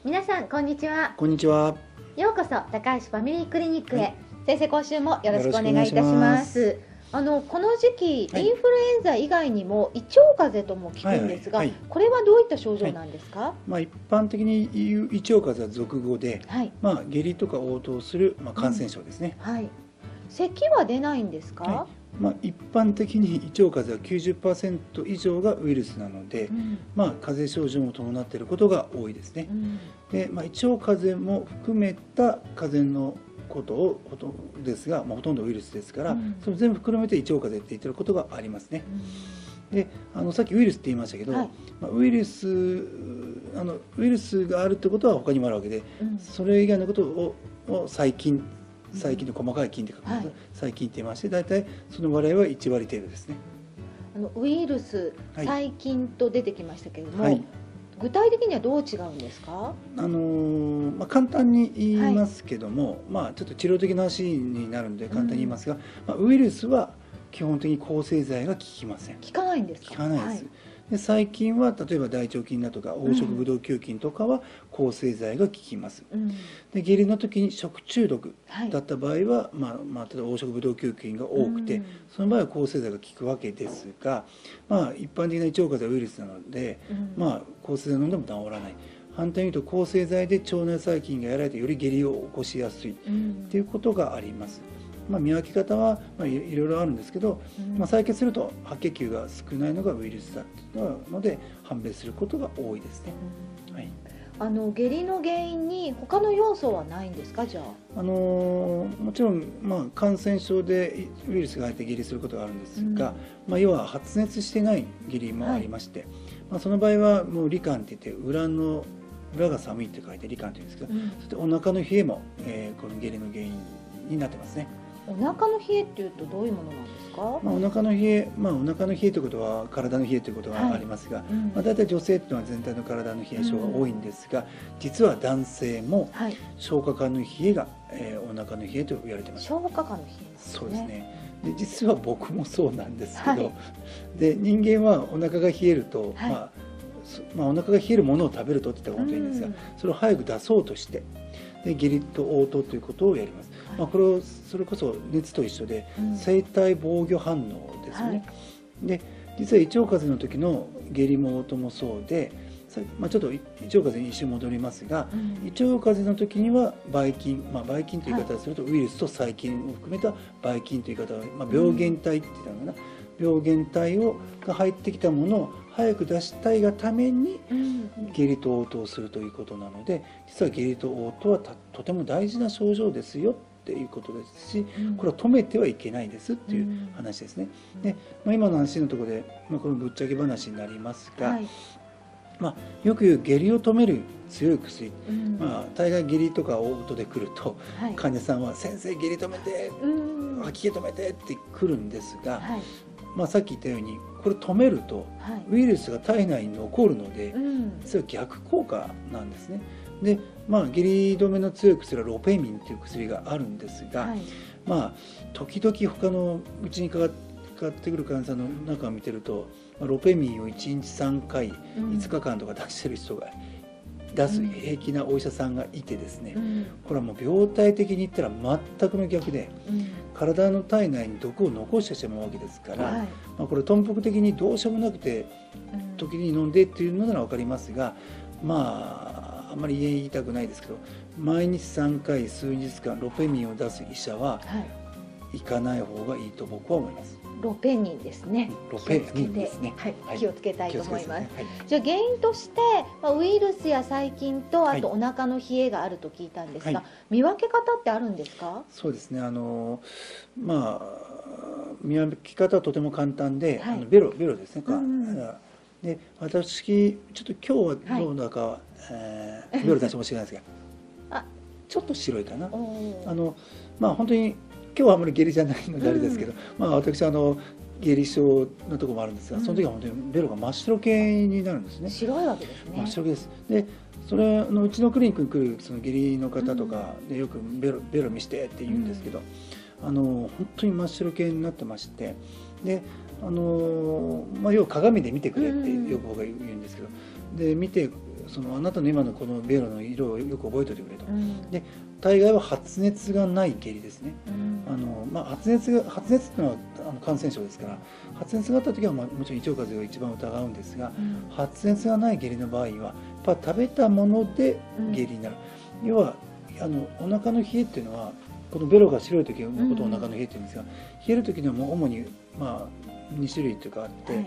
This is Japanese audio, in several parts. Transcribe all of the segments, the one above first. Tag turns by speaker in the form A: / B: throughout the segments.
A: 皆さんこんにちは。
B: こんにちは。
A: ようこそ高橋ファミリークリニックへ、
B: はい、
A: 先生今週もよろしくお願いいたします。この時期、
B: はい、
A: インフルエンザ以外にも胃腸風邪とも聞くんですが、これはどういった症状なんですか？
B: 一般的に言う胃腸風邪は俗語で、下痢とか嘔吐する、感染症ですね。
A: 咳は出ないんですか？
B: 一般的に胃腸風邪は 90% 以上がウイルスなので、風邪症状も伴っていることが多いですね。で、胃腸風邪も含めた風邪のことですが、ほとんどウイルスですから、それ全部含めて胃腸風邪って言ってることがありますね。で、さっきウイルスって言いましたけど、ウイルスがあるってことは他にもあるわけで、それ以外のことを細菌の細かい菌って書くんです、細菌って言いまして、大体その割合は1割程度ですね。
A: ウイルス、細菌と出てきましたけれども、具体的にはどう違うんですか？
B: 簡単に言いますけども、ちょっと治療的な話になるので簡単に言いますが、ウイルスは基本的に抗生剤が効きません。
A: 効かないんですか？
B: 効かないです。で、細菌は例えば大腸菌だとか黄色ブドウ球菌とかは抗生剤が効きます。で、下痢の時に食中毒だった場合は、例えば黄色ブドウ球菌が多くて、その場合は抗生剤が効くわけですが、一般的な胃腸風邪はウイルスなので、抗生剤飲んでも治らない。反対に言うと抗生剤で腸内細菌がやられてより下痢を起こしやすいっていうことがあります。見分け方はいろいろあるんですけど、採血すると白血球が少ないのがウイルスだっていうので判別することが多いですね。
A: 下痢の原因に他の要素はないんですか？じゃあ、
B: もちろん、感染症でウイルスが入って下痢することがあるんですが、要は発熱してない下痢もありまして、その場合はもう罹寒って言って裏が寒いって書いて罹寒って言うんですけど、そしてお腹の冷えも、この下痢の原因になってますね。
A: お腹の冷えっていうとどういうものなんですか？
B: お腹の冷えということは体の冷えということがありますが、大体女性っていうのは全体の体の冷え症が多いんですが、実は男性も消化管の冷えが、お腹の冷えと言われています。
A: 消化管の冷え、
B: そうですね。で、実は僕もそうなんですけど、で、人間はお腹が冷えると、お腹が冷えるものを食べるとって言ったら本当にいいんですが、それを早く出そうとしてで下痢と嘔吐ということをやります。それこそ熱と一緒で生体防御反応ですよね。で、実は胃腸風邪の時の下痢も嘔吐もそうで、ちょっと胃腸風邪に一瞬戻りますが、胃腸風邪の時にはばい菌、という言い方をするとウイルスと細菌を含めたばい菌という言い方は、病原体って言ったのかな、病原体が入ってきたものを早く出したいがために下痢と嘔吐をするということなので、実は下痢と嘔吐はとても大事な症状ですよっていうことですし、これは止めてはいけないですっていう話ですね。で、今の話のところで、このぶっちゃけ話になりますが、よく言う下痢を止める強い薬、大概下痢とか嘔吐で来ると、患者さんは「先生下痢止めて、吐き気止めて」って来るんですが、さっき言ったようにこれ止めるとウイルスが体内に残るので、それは逆効果なんですね。で、下痢止めの強い薬はロペミンという薬があるんですが、時々他のうちにかかってくる患者さんの中を見てると、ロペミンを1日3回5日間とか出してる人が出す平気なお医者さんがいてですね、これはもう病態的に言ったら全くの逆で、体の体内に毒を残してしまうわけですから、これ頓服的にどうしようもなくて時に飲んでっていうのなら分かりますが、あんまり言いたくないですけど、毎日3回数日間ロペミンを出す医者は行かない方がいいと僕は思います。
A: ロペニンですね。
B: ロペニンですね。
A: 気をつけたいと思います。じゃあ原因として、ウイルスや細菌とあとお腹の冷えがあると聞いたんですが、見分け方ってあるんですか？
B: そうですね。見分け方はとても簡単で、ベロですね。で、私ちょっと今日はどうだか、ベロ出してほしいんですが、ちょっと白いかな。本当に今日はあまり下痢じゃないのであれですけど、私下痢症のところもあるんですが、その時は本当にベロが真っ白系になるんですね。
A: 白いわけですね。
B: 真っ白系です。で、それうちのクリニックに来るその下痢の方とかでよくベロ見してって言うんですけど、本当に真っ白系になってまして、で、要は鏡で見てくれってよく僕が言うんですけど、で見てあなたの今のこのベロの色をよく覚えておいてくれと、で大概は発熱がない下痢ですね。発熱っていうのは感染症ですから、発熱があった時は、もちろん胃腸風邪を一番疑うんですが、発熱がない下痢の場合はやっぱ食べたもので下痢になる、要はお腹の冷えっていうのは、このベロが白い時のことをお腹の冷えっていうんですが、冷える時にはもう主に2種類というかあって、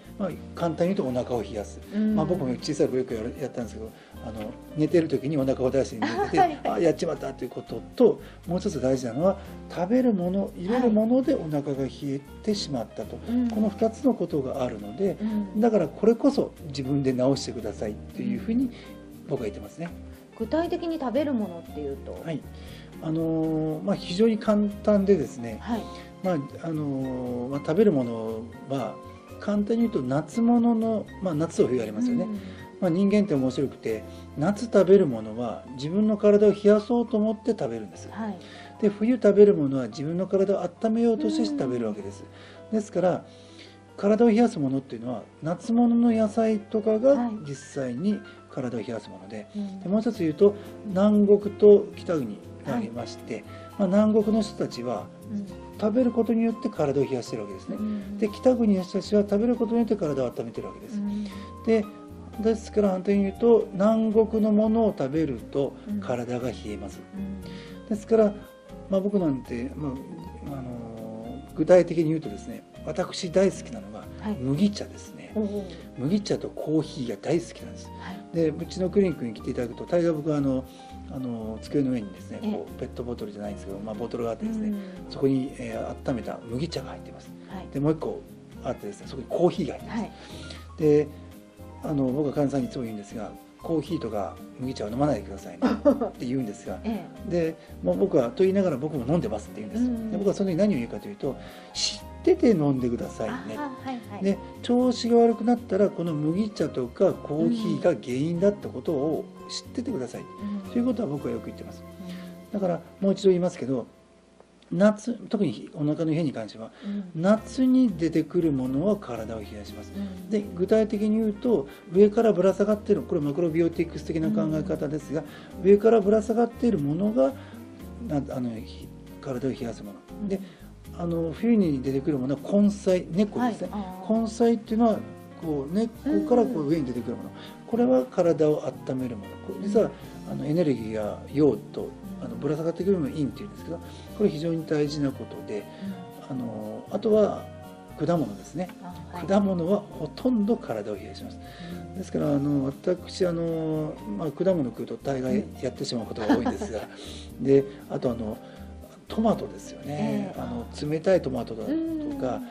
B: 簡単に言うとお腹を冷やす、僕も小さい頃よくやったんですけど、寝てる時にお腹を出して寝ててやっちまったということと、もう一つ大事なのは食べるもの入れるものでお腹が冷えてしまったと、この2つのことがあるので、だからこれこそ自分で治してくださいというふうに僕は言ってますね。
A: 具体的に食べるものっていうと、
B: 非常に簡単でですね、食べるものは簡単に言うと夏物の、夏と冬ありますよね。人間って面白くて、夏食べるものは自分の体を冷やそうと思って食べるんです。で冬食べるものは自分の体を温めようとして食べるわけです。ですから体を冷やすものっていうのは夏物の野菜とかが実際に体を冷やすもので、もう一つ言うと南国と北国がありまして、南国の人たちは食べることによって体を冷やしてるわけですね。で北国の人たちは食べることによって体を温めてるわけです。ですから反対に言うと南国のものを食べると体が冷えます。ですから、僕なんて、具体的に言うとですね、私大好きなのが麦茶ですね。麦茶とコーヒーが大好きなんです。でうちのクリニックに来ていただくと、大概僕は机の上にですね、ペットボトルじゃないんですけど、ボトルがあってですね、そこに、温めた麦茶が入っています。でもう一個あってですね、そこにコーヒーが入っています。で僕は患者さんにいつも言うんですが、コーヒーとか麦茶は飲まないでくださいねって言うんですが、でもう僕はと言いながら僕も飲んでますって言うんです。で僕はその時何を言うかというと、知ってて飲んでくださいね。で調子が悪くなったらこの麦茶とかコーヒーが原因だってことを知っててください、ということは僕はよく言ってます。だからもう一度言いますけど、夏、特にお腹の冷えに関しては、夏に出てくるものは体を冷やします。で具体的に言うと、上からぶら下がっている、これマクロビオティクス的な考え方ですが、上からぶら下がっているものが体を冷やすもので、冬に出てくるものは根菜、根っこですね。根菜っていうのは根っこから上に出てくるもの、これは体を温めるもの。実はエネルギーや陽とぶら下がってくるのを陰っていうんですけど、これ非常に大事なことで、あとは果物ですね。果物はほとんど体を冷やします。ですから私果物食うと大概やってしまうことが多いんですがであとトマトですよね。冷たいトマトだとか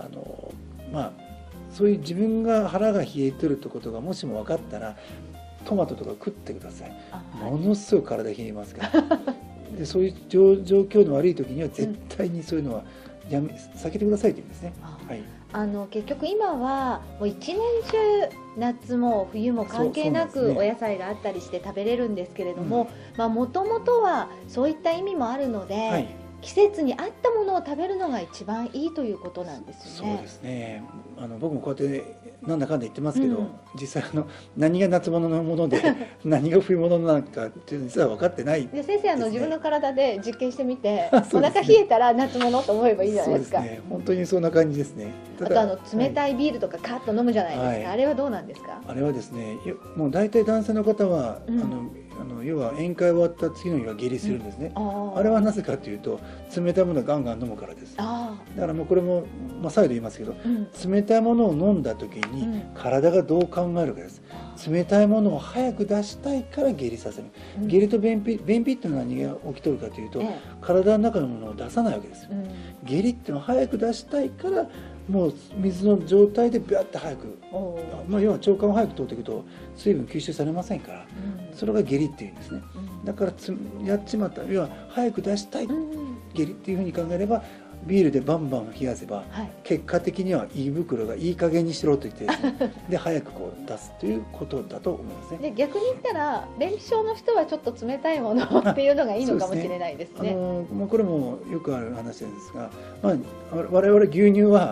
B: そういう自分が腹が冷えてるってことがもしも分かったら、トマトとか食ってください。ものすごく体冷えますからでそういう状況の悪い時には絶対にそういうのは避けてくださいというんですね。
A: 結局今はもう一年中夏も冬も関係なくお野菜があったりして食べれるんですけれども、もともとはそういった意味もあるので、季節に合ったものを食べるのが一番いいということなんですよね。
B: そうですね。僕もこうやってなんだかんだ言ってますけど、実際何が夏物のもので何が冬物なのかって実は分かってない
A: で、先生自分の体で実験してみて、お腹冷えたら夏物と思えばいいじゃないですか。
B: そうですね。本当にそんな感じですね。
A: あと冷たいビールとかカッと飲むじゃないですか。あれはどうなんですか？
B: あれはですね、もう大体男性の方は要は宴会終わった次の日は下痢するんですね。あれはなぜかというと、冷たいものをガンガン飲むからです。だからもうこれも再度言いますけど、冷たいものを飲んだ時に体がどう考えるかです。冷たいものを早く出したいから下痢させる。下痢と便秘っていうのは何が起きとるかというと、体の中のものを出さないわけです。下痢っていうのは早く出したいから、もう水の状態でビャッて早く、要は腸管を早く通っていくと水分吸収されませんから、それが下痢っていうんですね。だからやっちまった、要は早く出したい下痢っていうふうに考えれば、ビールでバンバン冷やせば、結果的には胃袋がいい加減にしろと言ってですねで早く出すということだと思いますね。
A: で逆に言ったら便秘症の人はちょっと冷たいものっていうのがいいのかもしれないですね。
B: これもよくある話ですが、我々牛乳は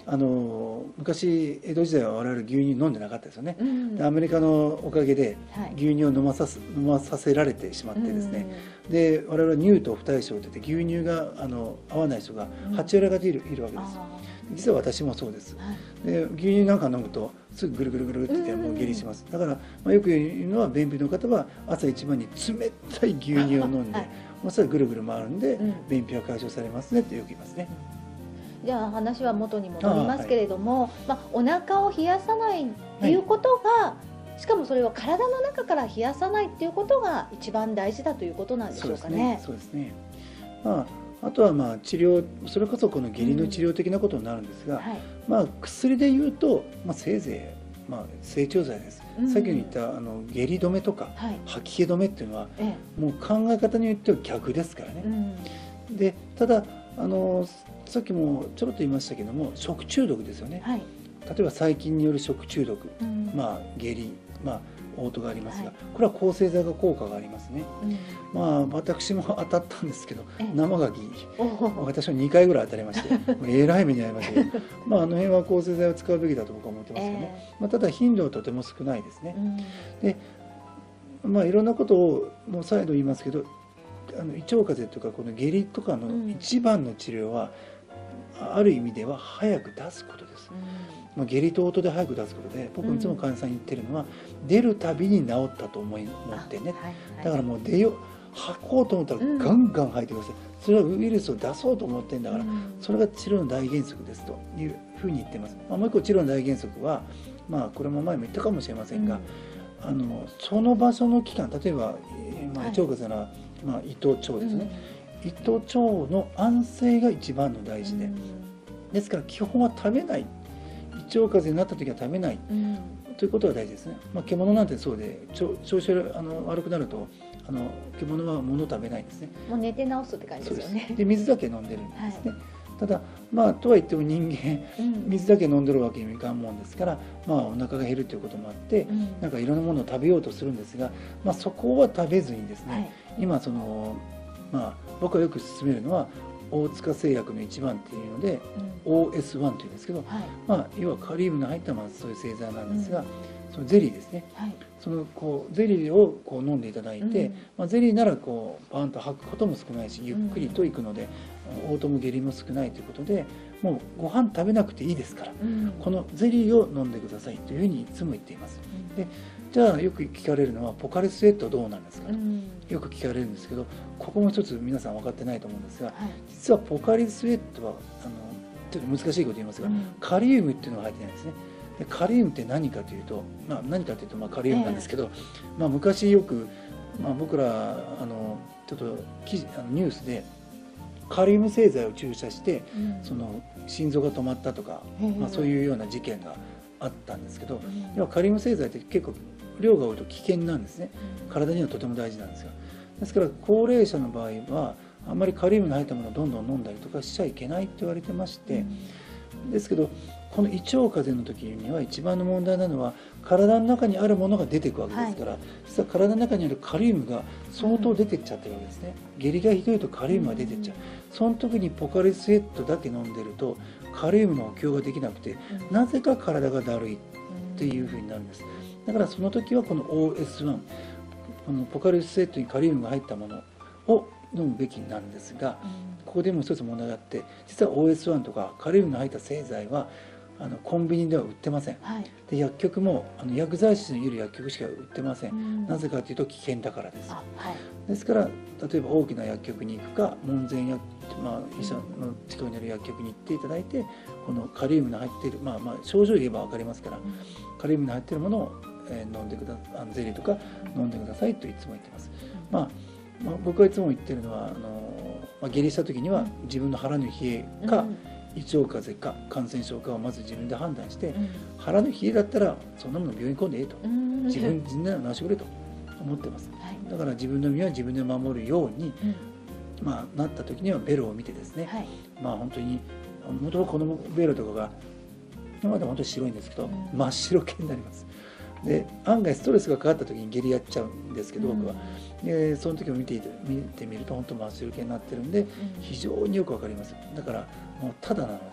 B: 昔江戸時代は我々牛乳飲んでなかったですよね。でアメリカのおかげで牛乳を飲まさせられてしまってですね、で我々は乳糖不対症といって牛乳が合わない人が8割方いるわけです。実は私もそうです。で牛乳なんか飲むとすぐぐるぐるぐるって言ってもう下痢します。だから、よく言うのは便秘の方は朝一番に冷たい牛乳を飲んで、もうそれぐるぐる回るんで便秘は解消されますねってよく言いますね。
A: じゃあ話は元に戻りますけれども、お腹を冷やさないっていうことが、しかもそれを体の中から冷やさないっていうことが一番大事だということなんでしょうかね。
B: そうですね。あとは治療、それこそこの下痢の治療的なことになるんですが、薬で言うと、せいぜい整腸剤です。さっき言った下痢止めとか吐き気止めっていうのは、もう考え方によっては逆ですからね。でたださっきもちょろっと言いましたけども、食中毒ですよね。例えば細菌による食中毒、下痢、嘔吐がありますが、これは抗生剤が効果がありますね。私も当たったんですけど、生牡蠣私は2回ぐらい当たりましてえらい目に遭いましたけどあの辺は抗生剤を使うべきだと僕は思ってますけどね。ただ頻度はとても少ないですね。でいろんなことをもう再度言いますけど、胃腸風邪とかこの下痢とかの一番の治療は、ある意味では早く出すことです。下痢と嘔吐で早く出すことで、僕いつも患者さんに言ってるのは、出るたびに治ったと思ってね。だからもう吐こうと思ったらガンガン吐いてください。それはウイルスを出そうと思ってるんだから、それが治療の大原則ですというふうに言ってます。もう一個治療の大原則は、これも前も言ったかもしれませんが、その場所の期間、例えば胃腸風邪なら胃と腸ですね。胃と腸の安静が一番の大事で、ですから基本は食べない、胃腸風邪になった時は食べない、ということが大事ですね。獣なんてそうで、調子悪くなると獣は物を食べないんですね。
A: もう寝て治すって感じですよね。
B: で水だけ飲んでるんですね。ただとは言っても人間、水だけ飲んでるわけにもいかんもんですから、お腹が減るということもあって、なんかいろんなものを食べようとするんですが、そこは食べずにですね、今僕はよく勧めるのは大塚製薬の一番っていうので、OS1 というんですけど、要はカリウムの入ったそういう製剤なんですが、そのゼリーですね。そのゼリーを飲んでいただいて、ゼリーならパンと吐くことも少ないし、ゆっくりといくので、嘔吐も下痢も少ないということで、もうご飯食べなくていいですから、このゼリーを飲んでくださいというふうにいつも言っています。でじゃあよく聞かれるのは、ポカリスエットどうなんですかとよく聞かれるんですけど、ここも一つ皆さん分かってないと思うんですが、実はポカリスエットはちょっと難しいこと言いますが、カリウムっていうのが入ってないんですね。でカリウムって何かというと、カリウムなんですけど、昔よく、僕らちょっとニュースでカリウム製剤を注射して、その心臓が止まったとか、そういうような事件があったんですけど、要はカリウム製剤って結構量が多いと危険なんですね。体にはとても大事なんですが、ですから高齢者の場合はあんまりカリウムの入ったものをどんどん飲んだりとかしちゃいけないって言われてまして、ですけどこの胃腸風邪の時には一番の問題なのは、体の中にあるものが出ていくわけですから、実は体の中にあるカリウムが相当出てっちゃってるわけですね。下痢がひどいとカリウムが出てっちゃう。その時にポカリスエットだけ飲んでるとカリウムの補給ができなくて、なぜか体がだるいっていうふうになるんです。だからその時はこの OS1、このポカリスエットにカリウムが入ったものを飲むべきなんですが、ここでも一つ問題があって、実は OS1 とかカリウムの入った製剤はコンビニでは売ってません。で薬局も薬剤師のいる薬局しか売ってません。なぜかというと危険だからです。ですから例えば大きな薬局に行くか、門前医者の近くにある薬局に行っていただいて、このカリウムの入っている、症状を言えば分かりますから、カリウムの入っているものを飲んでください、ゼリーとか飲んでくださいといつも言ってます。僕はいつも言ってるのは、下痢した時には自分の腹の冷えか、胃腸風邪か感染症かをまず自分で判断して、腹の冷えだったらそんなもの病院に来んでいいと、自分で治してくれと思ってます。だから自分の身は自分で守るように、なった時にはベロを見てですね、本当に元々このベロとかが今まで本当に白いんですけど、真っ白系になります。で案外ストレスがかかった時に下痢やっちゃうんですけど、僕はでその時を見てみると本当真っ白系になってるんで、非常によくわかります。だからもうただなので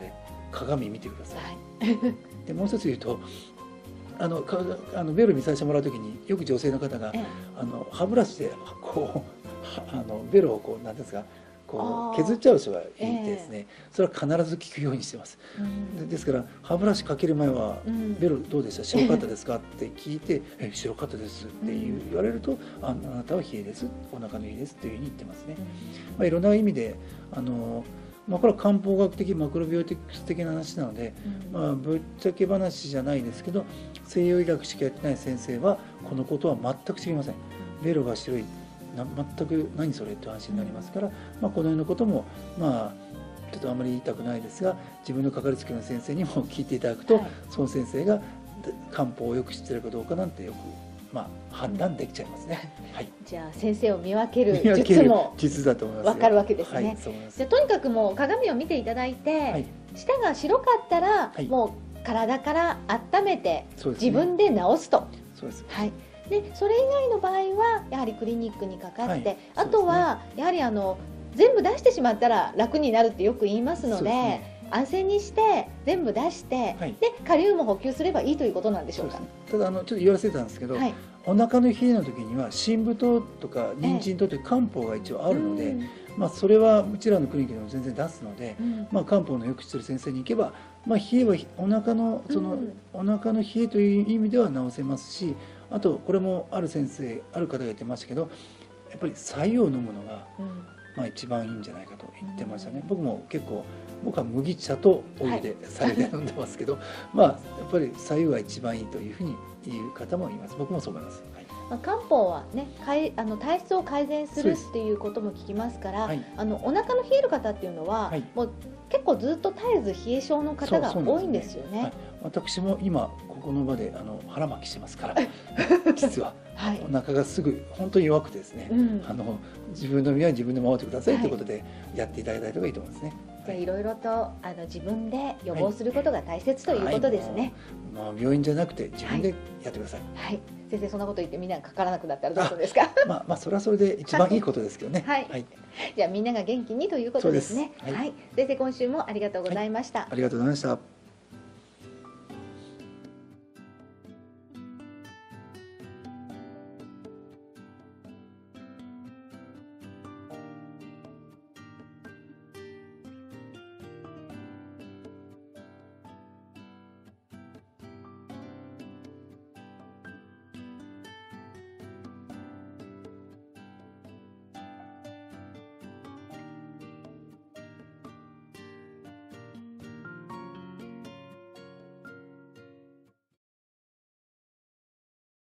B: 鏡見てください。
A: はい、
B: でもう一つ言うとベロ見させてもらうときによく女性の方が歯ブラシでこうベロをこうなんですかこう削っちゃう人がいてですね、それは必ず聞くようにしてます。ですから歯ブラシかける前は「ベロどうでした？白かったですか？」って聞いて「白かったです」って言われると「あなたは冷えです、お腹の冷えです」っていうふうに言ってますね。いろんな意味でこれは漢方学的マクロビオティクス的な話なので、ぶっちゃけ話じゃないですけど、西洋医学しかやってない先生はこのことは全く知りません。ベロが白い全く何それって話になりますから、このようなこともちょっとあまり言いたくないですが、自分のかかりつけの先生にも聞いていただくと、その先生が漢方をよく知っているかどうかなんてよく判断できちゃいますね。はい、
A: じゃあ先生を見分ける術も
B: 術だと思います。
A: わかるわけですね。
B: はい、
A: じゃあとにかくもう鏡を見ていただいて、舌が白かったらもう体から温めて自分で治すと。
B: そうです。
A: はい。でそれ以外の場合はやはりクリニックにかかって、あとはやはり全部出してしまったら楽になるってよく言いますので、安静にして全部出して、でカリウム補給すればいいということなんでしょうか。
B: ただちょっと言わせてたんですけど、お腹の冷えの時には真武糖とか人参糖という漢方が一応あるので、それはうちらのクリニックでも全然出すので、漢方のよく知ってる先生に行けば、冷えはお腹の冷えという意味では治せますし、あとこれもある方が言ってましたけど、やっぱり白湯を飲むのが、一番いいんじゃないかと言ってましたね。僕は麦茶とお湯で白湯で飲んでますけど、やっぱり白湯が一番いいというふうに言う方もいます。僕もそう思います。
A: 漢方はね、体質を改善するっていうことも聞きますから、お腹の冷える方っていうのは、もう結構ずっと絶えず冷え性の方が多いんですよね。
B: 私も今ここの場で腹巻きしてますから実はお腹がすぐ本当に弱くてですね、自分の身は自分で守ってくださいということでやっていただいた方がいいと思いますね。
A: じゃあいろいろと自分で予防することが大切ということですね。
B: 病院じゃなくて自分でやってください。
A: はい。先生そんなこと言ってみんながかからなくなったらどうですか。
B: それはそれで一番いいことですけどね。
A: はい。じゃあみんなが元気にということですね。はい。先生今週もありがとうございました。
B: ありがとうございました。